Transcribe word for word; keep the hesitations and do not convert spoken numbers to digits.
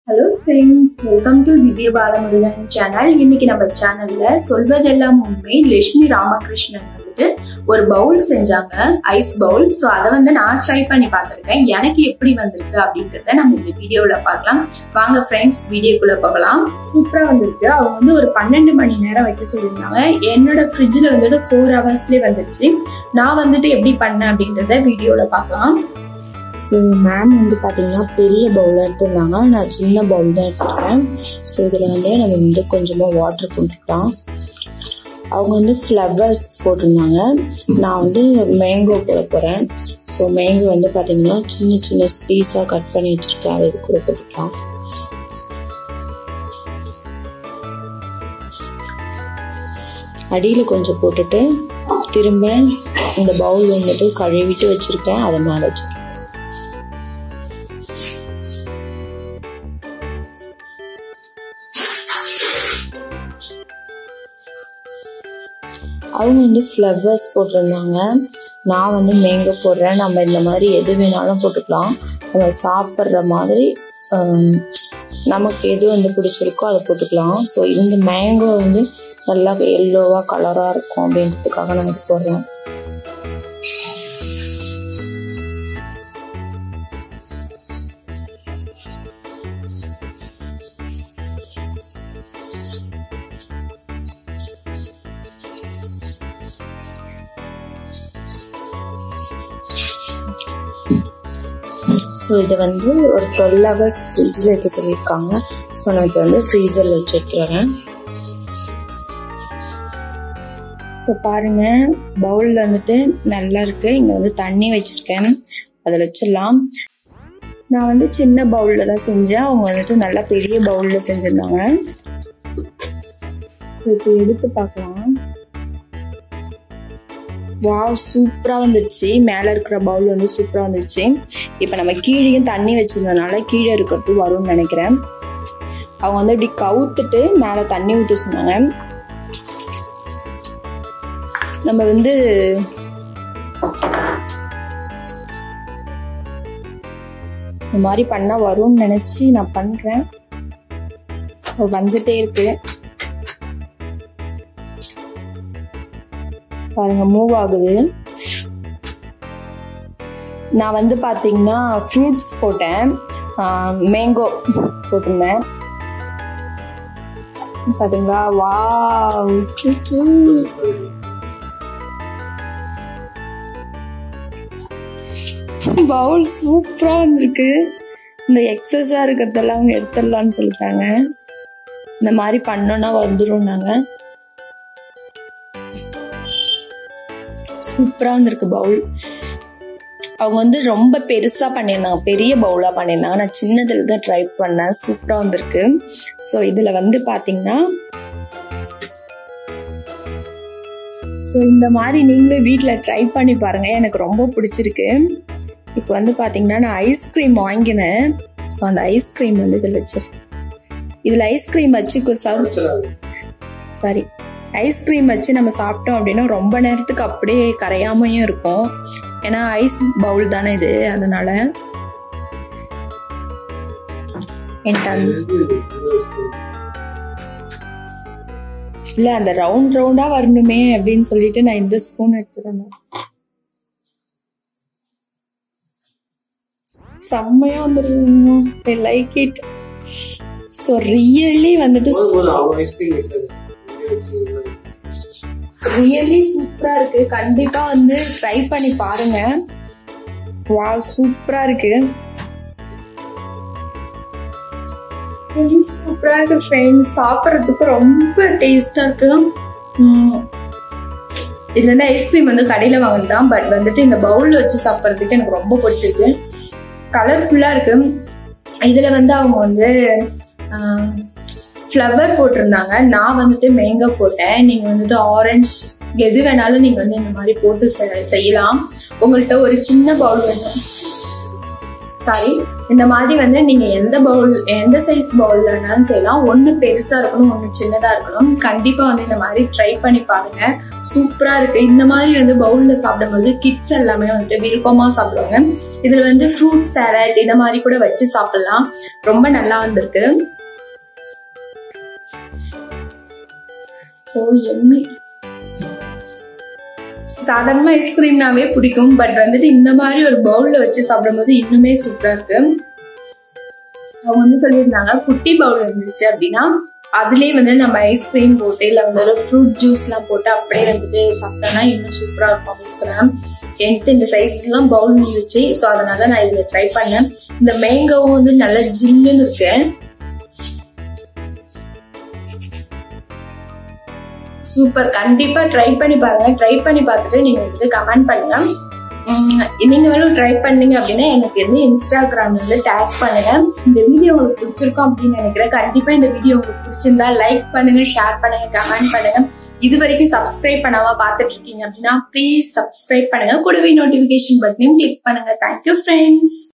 Hello friends, welcome to Divya Balamurugan channel. இன்னைக்கு நம்ம சேனல்ல சொல்வதெல்லாம் உண்மை லட்சுமி ராமகிருஷ்ணன் வந்துட்டு ஒரு பவுல் செஞ்சாங்க, ஐஸ் பவுல். சோ அத வந்து நான் ட்ரை பண்ணி பார்த்திருக்கேன். எனக்கு எப்படி வந்திருக்கு அப்படின்றத நம்ம இந்த வீடியோல பார்க்கலாம். வாங்க ஃப்ரெண்ட்ஸ், வீடியோக்குள்ள போகலாம். சூப்பரா வந்திருக்கு. அவங்க வந்து ஒரு பன்னெண்டு மணி நேரம் வைக்க சொல்லியிருந்தாங்க. என்னோட ஃப்ரிட்ஜ்ல வந்துட்டு ஃபோர் ஹவர்ஸ்லயே வந்துருச்சு. நான் வந்துட்டு எப்படி பண்ணேன் அப்படின்றத வீடியோல பார்க்கலாம். ஸோ மேம் வந்து பார்த்தீங்கன்னா பெரிய பவுலாக எடுத்துருந்தாங்க, நான் சின்ன பவுல் தான் எடுத்துருக்கேன். ஸோ இதில் வந்து நம்ம வந்து கொஞ்சமாக வாட்டர் போட்டுக்கலாம். அவங்க வந்து ஃப்ளவர்ஸ் போட்டிருந்தாங்க, நான் வந்து மேங்கோ போட போகிறேன். ஸோ மேங்கோ வந்து பார்த்தீங்கன்னா சின்ன சின்ன பீஸாக கட் பண்ணி வச்சுருக்கேன், அதை இது கூட போட்டுக்கலாம். அடியில் கொஞ்சம் போட்டுட்டு திரும்ப இந்த பவுல் வந்துட்டு கழுவிட்டு வச்சுருக்கேன், அதை மேலே வச்சுருக்கேன். அவங்க வந்து ஃப்ளவர்ஸ் போட்டிருந்தாங்க, நான் வந்து மேங்கோ போடுறேன். நம்ம இந்த மாதிரி எது வேணாலும் போட்டுக்கலாம், நம்ம சாப்பிட்ற மாதிரி நமக்கு எது வந்து பிடிச்சிருக்கோ அதை போட்டுக்கலாம். ஸோ இந்த மேங்கோ வந்து நல்லா எல்லோவாக கலராக இருக்கும் அப்படின்றதுக்காக நமக்கு போடுறோம். ஸோ இதை வந்து ஒரு டுவெல் ஹவர்ஸ் ஃப்ரிட்ஜில் இருக்க சொல்லியிருக்காங்க. ஸோ நான் இதை வந்து ஃப்ரீசரில் வச்சு எடுத்துக்கிறேன். ஸோ பாருங்கள், பவுலில் வந்துட்டு நல்லா இருக்குது. இங்கே வந்து தண்ணி வச்சுருக்கேன், அதில் வச்சிடலாம். நான் வந்து சின்ன பவுலில் தான் செஞ்சேன், அவங்க வந்துட்டு நல்லா பெரிய பவுலில் செஞ்சுருந்தாங்க. ஸோ இப்போ எடுத்து பார்க்கலாம். வாவ், சூப்பராக வந்துடுச்சு. மேலே இருக்கிற பவுல் வந்து சூப்பராக வந்துடுச்சு. இப்போ நம்ம கீழேயும் தண்ணி வச்சிருந்ததுனால கீழே இருக்கிறது வரும்னு நினைக்கிறேன். அவங்க வந்து இப்படி கவுத்துட்டு மேலே தண்ணி ஊற்ற சொன்னாங்க. நம்ம வந்து இந்த மாதிரி பண்ணால் வரும்னு நினச்சி நான் பண்ணுறேன். வந்துட்டே இருக்கு பாருங்க, மூவ் ஆகுது. நான் வந்து பார்த்தீங்கன்னா ஃப்ரூட்ஸ் போட்டேன், மேங்கோ போட்டிருந்தேன் பார்த்தீங்களா. வாவ், பவுல் சூப்பராக வந்துருக்கு. இந்த எக்ஸஸாக இருக்கிறதெல்லாம் அவங்க எடுத்துடலான்னு சொல்லிட்டாங்க. இந்த மாதிரி பண்ணோன்னா வந்துடும். நாங்கள் சூப்பராக வந்திருக்கு பவுல். அவங்க வந்து ரொம்ப பெருசாக பண்ணியிருந்தாங்க, பெரிய பவுலாக பண்ணியிருந்தாங்க. நான் சின்னதில் தான் ட்ரை பண்ணேன், சூப்பராக வந்திருக்கு. ஸோ இதில் வந்து பார்த்தீங்கன்னா ஸோ இந்த மாதிரி நீங்களே வீட்டில் ட்ரை பண்ணி பாருங்கள், எனக்கு ரொம்ப பிடிச்சிருக்கு. இப்போ வந்து பார்த்தீங்கன்னா நான் ஐஸ்கிரீம் வாங்கினேன். ஸோ அந்த ஐஸ்கிரீம் வந்து இதில் வச்சிருக்கேன். இதில் ஐஸ்கிரீம் வச்சு சர்வ் சாரி ஐஸ்கிரீம் வச்சு நம்ம சாப்பிட்டோம் அப்படின்னா ரொம்ப நேரத்துக்கு அப்படியே கரையாமையும் இருக்கும். ஏன்னா ஐஸ் பவுல் தானே இது, அதனால இல்ல அந்த ரவுண்ட் ரவுண்டா வரணுமே அப்படின்னு சொல்லிட்டு நான் இந்த ஸ்பூன் எடுத்துருந்தேன். செம்மையா வந்துருங்க, I like it. So really வந்துட்டு ரியலி சூப்பரா இருக்கு. கண்டிப்பா வந்து ட்ரை பண்ணி பாருங்க. வா, சூப்பரா இருக்கு, சூப்பரா இருக்கு ஃப்ரெண்ட்ஸ். சாப்பிட்றதுக்கு ரொம்ப டேஸ்டா இருக்கு. இதுல இருந்து ஐஸ்கிரீம் வந்து கடையில வாங்கினதுதான், பட் வந்துட்டு இந்த பவுல்ல வச்சு சாப்பிட்றதுக்கு எனக்கு ரொம்ப பிடிச்சிருக்கு. கலர்ஃபுல்லா இருக்கு. இதுல வந்து அவங்க வந்து ஃப்ளவர் போட்டிருந்தாங்க, நான் வந்துட்டு மேங்கோ போட்டேன். நீங்க வந்துட்டு ஆரஞ்சு எது வேணாலும் நீங்க வந்து இந்த மாதிரி போட்டு செய்யலாம். உங்கள்கிட்ட ஒரு சின்ன பவுல் வேணும், சாரி இந்த மாதிரி வந்து நீங்க எந்த பவுல் எந்த சைஸ் பவுல் வேணாலும் செய்யலாம். ஒண்ணு பெருசா இருக்கணும், ஒண்ணு சின்னதா இருக்கணும். கண்டிப்பா வந்து இந்த மாதிரி ட்ரை பண்ணி பாருங்க, சூப்பரா இருக்கு. இந்த மாதிரி வந்து பவுல்ல சாப்பிடும்போது கிட்ஸ் எல்லாமே வந்துட்டு விருப்பமா சாப்பிடுவாங்க. இதுல வந்து ஃப்ரூட் சாலட் இந்த மாதிரி கூட வச்சு சாப்பிடலாம். ரொம்ப நல்லா வந்திருக்கு. Oh yummy. சாதாரணமா ஐஸ்கிரீம்னாவே பிடிக்கும், பட் வந்துட்டு இந்த மாதிரி ஒரு பவுல்ல வச்சு சாப்பிடும்போது இன்னுமே சூப்பரா இருக்கு. அவங்க வந்து சொல்லியிருந்தாங்க குட்டி பவுல் இருந்துச்சு அப்படின்னா அதுலயே வந்து நம்ம ஐஸ்கிரீம் போட்டு இல்ல வந்து ஃப்ரூட் ஜூஸ் எல்லாம் போட்டு அப்படியே வந்துட்டு சாப்பிட்டோம்னா இன்னும் சூப்பரா இருக்கும் அப்படின்னு சொன்னாங்க. என்கிட்ட இந்த சைஸ்லாம் பவுல் இருந்துச்சு, ஸோ அதனால நான் இதுல ட்ரை பண்ணேன். இந்த மேங்கோவும் வந்து நல்ல ஜில்லுன்னு இருக்கு, சூப்பர். கண்டிப்பா ட்ரை பண்ணி பாருங்க. ட்ரை பண்ணி பார்த்துட்டு நீங்க வந்து கமெண்ட் பண்ணுங்க. நீங்களும் ட்ரை பண்ணீங்க அப்படின்னா எனக்கு வந்து இன்ஸ்டாகிராம் வந்து டேக் பண்ணுங்க. இந்த வீடியோ உங்களுக்கு பிடிச்சிருக்கும் அப்படின்னு நினைக்கிறேன். கண்டிப்பா இந்த வீடியோ உங்களுக்கு பிடிச்சிருந்தா லைக் பண்ணுங்க, ஷேர் பண்ணுங்க, கமெண்ட் பண்ணுங்க. இது வரைக்கும் சப்ஸ்கிரைப் பண்ணாம பாத்துட்டு இருக்கீங்க அப்படின்னா ப்ளீஸ் சப்ஸ்கிரைப் பண்ணுங்க. கூடவே நோட்டிபிகேஷன் பட்டனையும் கிளிக் பண்ணுங்க. Thank you friends.